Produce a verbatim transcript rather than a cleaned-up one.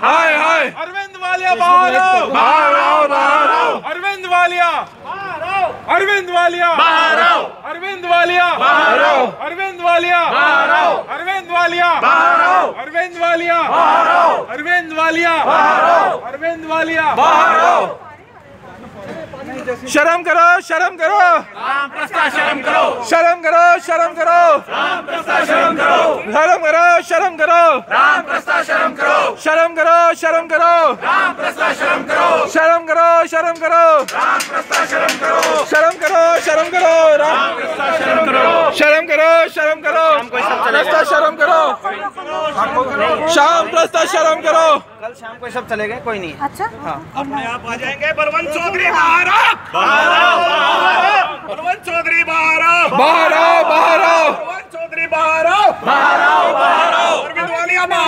हाय हाय अरविंद वालिया बाहर आओ बाहर आओ बाहर आओ अरविंद वालिया बाहर आओ अरविंद वालिया बाहर आओ अरविंद वालिया बाहर आओ अरविंद वालिया बाहर आओ अरविंद वालिया बाहर आओ अरविंद वालिया बाहर आओ अरविंद वालिया बाहर आओ अरविंद वालिया बाहर आओ। शर्म करो शर्म करो रामप्रस्था शर्म करो शर्म करो शर्म करो रामप्रस्था शर्म करो शर्म करो शर्म करो रामप्रस्था शर्म करो शर्म करो शर्म करो रामप्रस्था शर्म करो शर्म करो शर्म करो रामप्रस्था शर्म करो शर्म करो शर्म करो रामप्रस्था शर्म करो शर्म करो शर्म करो प्रस्था शर्म करो शाम प्रस्था शर्म करो। कल शाम को सब चले गए, कोई नहीं। अच्छा हाँ। अपने आप आ जाएंगे। बलवंत चौधरी बाहर आओ बाहर आओ बलवंत चौधरी बाहर आओ बाहर आओ बाहर आओ बलवंत चौधरी बाहर आओ बाहर आओ बाहर आओ अरविंद वालिया